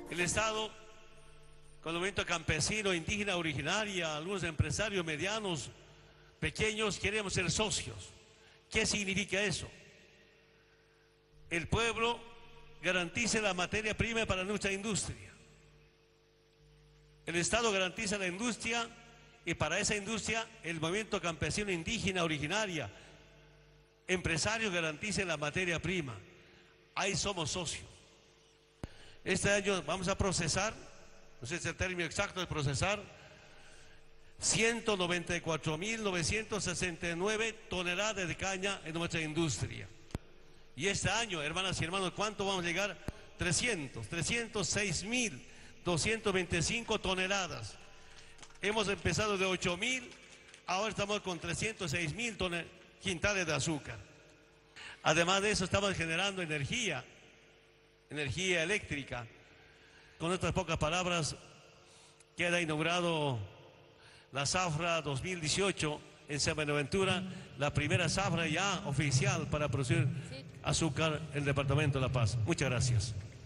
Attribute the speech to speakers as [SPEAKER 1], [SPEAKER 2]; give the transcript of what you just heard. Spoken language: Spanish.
[SPEAKER 1] El Estado, con el movimiento campesino, indígena, originaria, algunos empresarios medianos, pequeños, queremos ser socios. ¿Qué significa eso? El pueblo garantice la materia prima para nuestra industria. El Estado garantiza la industria y para esa industria el movimiento campesino, indígena, originaria, empresarios garanticen la materia prima. Ahí somos socios. Este año vamos a procesar, no sé si el término exacto de procesar, 194.969 toneladas de caña en nuestra industria. Y este año, hermanas y hermanos, ¿cuánto vamos a llegar? 306.225 toneladas. Hemos empezado de 8.000, ahora estamos con 306.000 quintales de azúcar. Además de eso, estamos generando energía eléctrica. Con estas pocas palabras, queda inaugurado la zafra 2018 en San Buenaventura, la primera zafra ya oficial para producir azúcar en el departamento de La Paz. Muchas gracias.